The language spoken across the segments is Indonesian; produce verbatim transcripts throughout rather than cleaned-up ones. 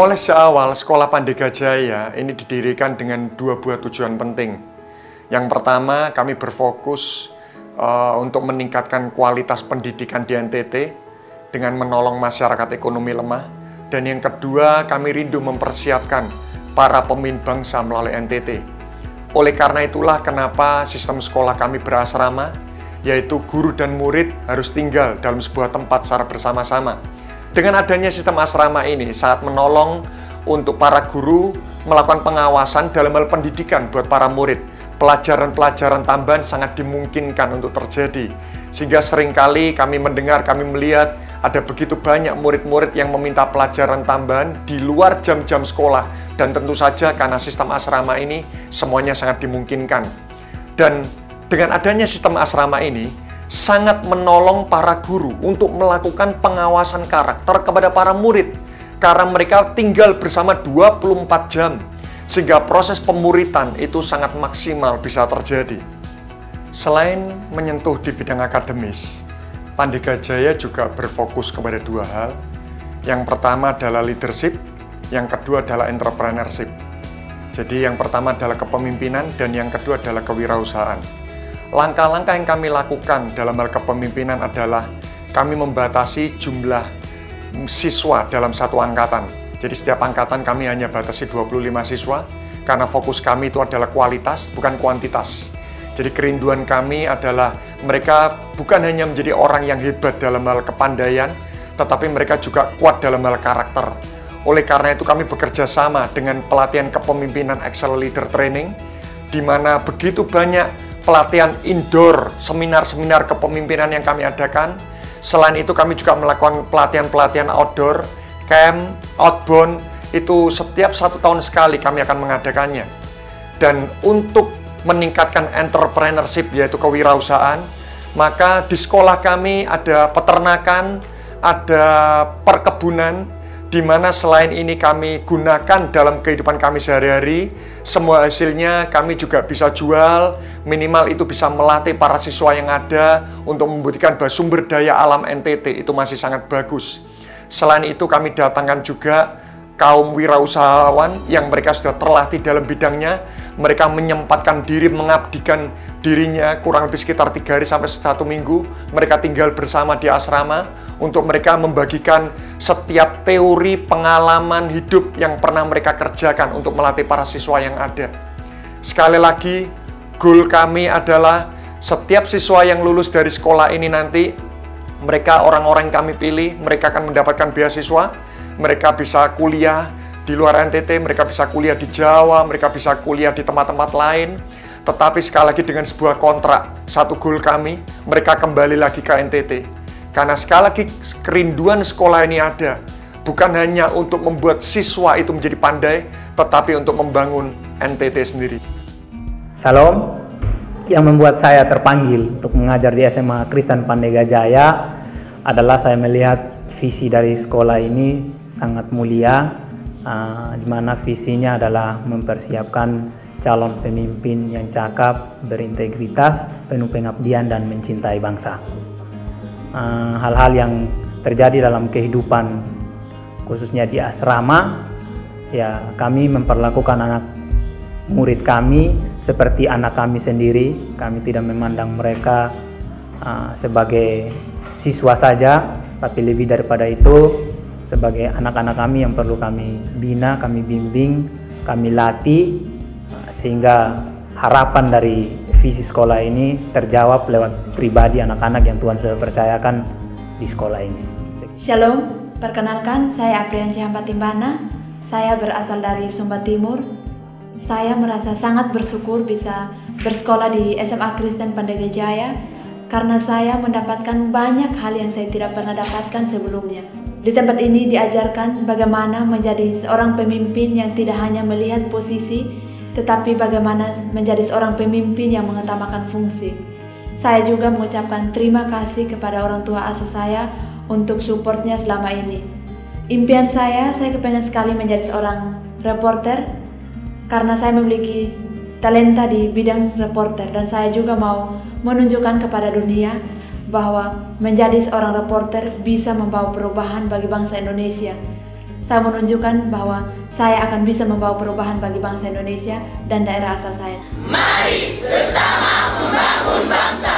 Dimulai seawal, Sekolah Pandega Jaya ini didirikan dengan dua buah tujuan penting. Yang pertama, kami berfokus uh, untuk meningkatkan kualitas pendidikan di N T T dengan menolong masyarakat ekonomi lemah. Dan yang kedua, kami rindu mempersiapkan para pemimpin bangsa melalui N T T. Oleh karena itulah kenapa sistem sekolah kami berasrama, yaitu guru dan murid harus tinggal dalam sebuah tempat secara bersama-sama. Dengan adanya sistem asrama ini sangat menolong untuk para guru melakukan pengawasan dalam hal pendidikan buat para murid. Pelajaran-pelajaran tambahan sangat dimungkinkan untuk terjadi. Sehingga seringkali kami mendengar, kami melihat ada begitu banyak murid-murid yang meminta pelajaran tambahan di luar jam-jam sekolah. Dan tentu saja karena sistem asrama ini semuanya sangat dimungkinkan. Dan dengan adanya sistem asrama ini, sangat menolong para guru untuk melakukan pengawasan karakter kepada para murid. Karena mereka tinggal bersama dua puluh empat jam. Sehingga proses pemuritan itu sangat maksimal bisa terjadi. Selain menyentuh di bidang akademis, Pandega Jaya juga berfokus kepada dua hal. Yang pertama adalah leadership, yang kedua adalah entrepreneurship. Jadi yang pertama adalah kepemimpinan dan yang kedua adalah kewirausahaan. Langkah-langkah yang kami lakukan dalam hal kepemimpinan adalah kami membatasi jumlah siswa dalam satu angkatan. Jadi setiap angkatan kami hanya batasi dua puluh lima siswa karena fokus kami itu adalah kualitas, bukan kuantitas. Jadi kerinduan kami adalah mereka bukan hanya menjadi orang yang hebat dalam hal kepandaian, tetapi mereka juga kuat dalam hal karakter. Oleh karena itu kami bekerja sama dengan pelatihan kepemimpinan Excel Leader Training, di mana begitu banyak pelatihan indoor, seminar-seminar kepemimpinan yang kami adakan. Selain itu kami juga melakukan pelatihan-pelatihan outdoor, camp, outbound, itu setiap satu tahun sekali kami akan mengadakannya. Dan untuk meningkatkan entrepreneurship, yaitu kewirausahaan, maka di sekolah kami ada peternakan, ada perkebunan, di mana selain ini kami gunakan dalam kehidupan kami sehari-hari. Semua hasilnya kami juga bisa jual, minimal itu bisa melatih para siswa yang ada untuk membuktikan bahwa sumber daya alam N T T itu masih sangat bagus. Selain itu kami datangkan juga kaum wirausahawan yang mereka sudah terlatih dalam bidangnya. Mereka menyempatkan diri, mengabdikan dirinya kurang lebih sekitar tiga hari sampai satu minggu. Mereka tinggal bersama di asrama untuk mereka membagikan setiap teori pengalaman hidup yang pernah mereka kerjakan untuk melatih para siswa yang ada. Sekali lagi, goal kami adalah setiap siswa yang lulus dari sekolah ini nanti, mereka orang-orang yang kami pilih, mereka akan mendapatkan beasiswa, mereka bisa kuliah di luar N T T, mereka bisa kuliah di Jawa, mereka bisa kuliah di tempat-tempat lain. Tetapi sekali lagi dengan sebuah kontrak, satu goal kami, mereka kembali lagi ke N T T. Karena sekali lagi kerinduan sekolah ini ada, bukan hanya untuk membuat siswa itu menjadi pandai, tetapi untuk membangun N T T sendiri. Salam, yang membuat saya terpanggil untuk mengajar di S M A Kristen Pandega Jaya adalah saya melihat visi dari sekolah ini sangat mulia, uh, di mana visinya adalah mempersiapkan calon pemimpin yang cakap, berintegritas, penuh pengabdian dan mencintai bangsa. Hal-hal uh, yang terjadi dalam kehidupan khususnya di asrama, ya kami memperlakukan anak murid kami seperti anak kami sendiri. Kami tidak memandang mereka uh, sebagai siswa saja, tapi lebih daripada itu sebagai anak-anak kami yang perlu kami bina, kami bimbing, kami latih, uh, sehingga harapan dari visi sekolah ini terjawab lewat pribadi anak-anak yang Tuhan sudah percayakan di sekolah ini. Shalom, perkenalkan saya Apriansyah Patimbana. Saya berasal dari Sumba Timur. Saya merasa sangat bersyukur bisa bersekolah di S M A Kristen Pandega Jaya karena saya mendapatkan banyak hal yang saya tidak pernah dapatkan sebelumnya. Di tempat ini diajarkan bagaimana menjadi seorang pemimpin yang tidak hanya melihat posisi, tetapi bagaimana menjadi seorang pemimpin yang mengutamakan fungsi. Saya juga mengucapkan terima kasih kepada orang tua asuh saya untuk supportnya selama ini. Impian saya, saya kepengen sekali menjadi seorang reporter karena saya memiliki talenta di bidang reporter dan saya juga mau menunjukkan kepada dunia bahwa menjadi seorang reporter bisa membawa perubahan bagi bangsa Indonesia. saya menunjukkan bahwa saya akan bisa membawa perubahan bagi bangsa Indonesia dan daerah asal saya. Mari bersama membangun bangsa.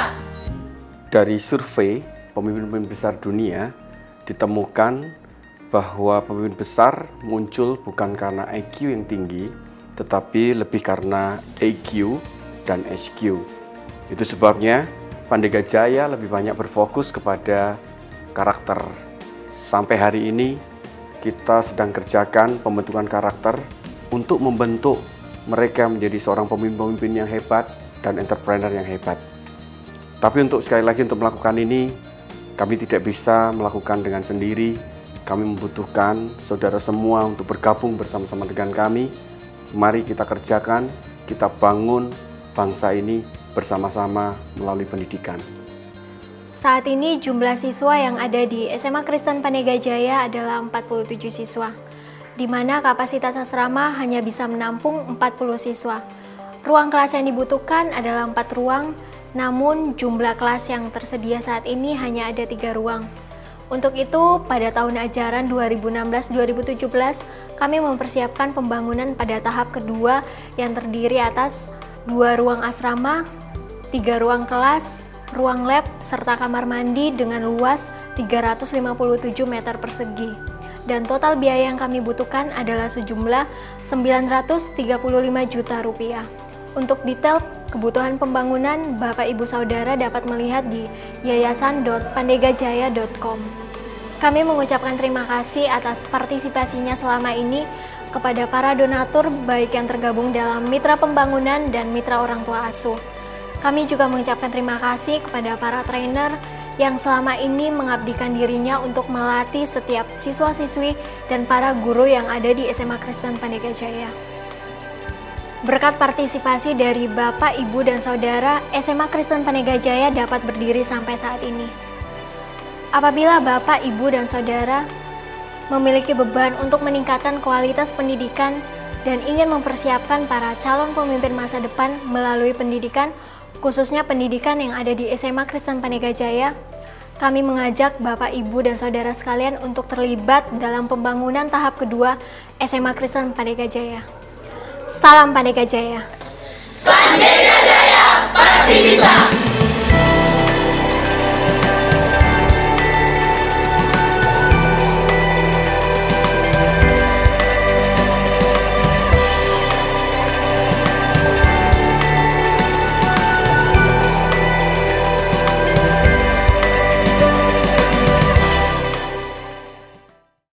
Dari survei pemimpin-pemimpin besar dunia ditemukan bahwa pemimpin besar muncul bukan karena I Q yang tinggi, tetapi lebih karena E Q dan S Q. Itu sebabnya Pandega Jaya lebih banyak berfokus kepada karakter. Sampai hari ini kita sedang kerjakan pembentukan karakter untuk membentuk mereka menjadi seorang pemimpin-pemimpin yang hebat dan entrepreneur yang hebat. Tapi untuk sekali lagi untuk melakukan ini, kami tidak bisa melakukan dengan sendiri. Kami membutuhkan saudara semua untuk bergabung bersama-sama dengan kami. Mari kita kerjakan, kita bangun bangsa ini bersama-sama melalui pendidikan. Saat ini jumlah siswa yang ada di S M A Kristen Pandega Jaya adalah empat puluh tujuh siswa, di mana kapasitas asrama hanya bisa menampung empat puluh siswa. Ruang kelas yang dibutuhkan adalah empat ruang, namun jumlah kelas yang tersedia saat ini hanya ada tiga ruang. Untuk itu, pada tahun ajaran dua ribu enam belas dua ribu tujuh belas, kami mempersiapkan pembangunan pada tahap kedua yang terdiri atas dua ruang asrama, tiga ruang kelas, ruang lab, serta kamar mandi dengan luas tiga ratus lima puluh tujuh meter persegi. Dan total biaya yang kami butuhkan adalah sejumlah sembilan ratus tiga puluh lima juta rupiah. Untuk detail kebutuhan pembangunan, Bapak Ibu Saudara dapat melihat di yayasan dot pandegajaya dot com. Kami mengucapkan terima kasih atas partisipasinya selama ini kepada para donatur baik yang tergabung dalam Mitra Pembangunan dan Mitra Orang Tua Asuh. Kami juga mengucapkan terima kasih kepada para trainer yang selama ini mengabdikan dirinya untuk melatih setiap siswa-siswi dan para guru yang ada di S M A Kristen Pandega Jaya. Berkat partisipasi dari Bapak, Ibu, dan Saudara, S M A Kristen Pandega Jaya dapat berdiri sampai saat ini. Apabila Bapak, Ibu, dan Saudara memiliki beban untuk meningkatkan kualitas pendidikan dan ingin mempersiapkan para calon pemimpin masa depan melalui pendidikan, khususnya pendidikan yang ada di S M A Kristen Pandega Jaya, kami mengajak Bapak, Ibu, dan Saudara sekalian untuk terlibat dalam pembangunan tahap kedua S M A Kristen Pandega Jaya. Salam Pandega Jaya. Pandega Jaya pasti bisa.